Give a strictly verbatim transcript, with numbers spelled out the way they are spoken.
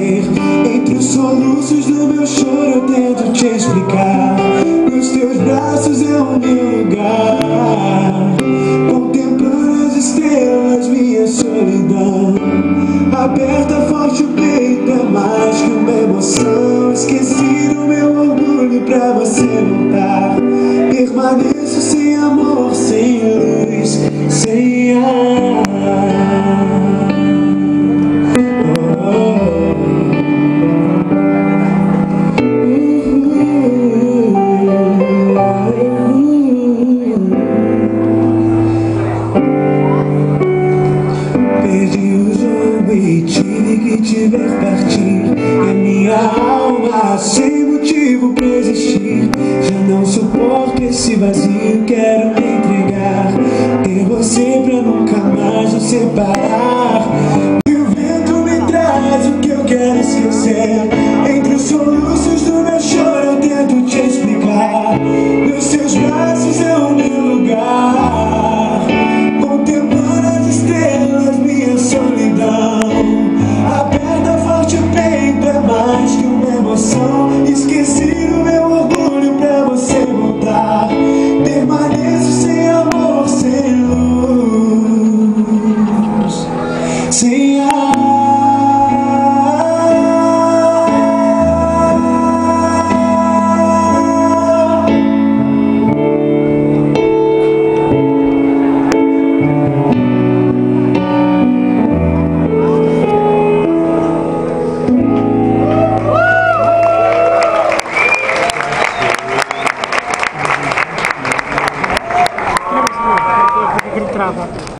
dizer. Entre os soluços do meu choro eu tento te explicar. Nos teus braços é o meu lugar, contemplando as estrelas, minha solidão. Aberta forte o peito, é mais que uma emoção. Esqueci do meu orgulho pra você notar. Permaneço sem amor, sem luz, sem ar. E tive que te ver partir, e a minha alma sem motivo pra existir. Já não suporto esse vazio, quero me entregar, ter você pra nunca mais nos separar. E o vento me traz o que eu quero esquecer.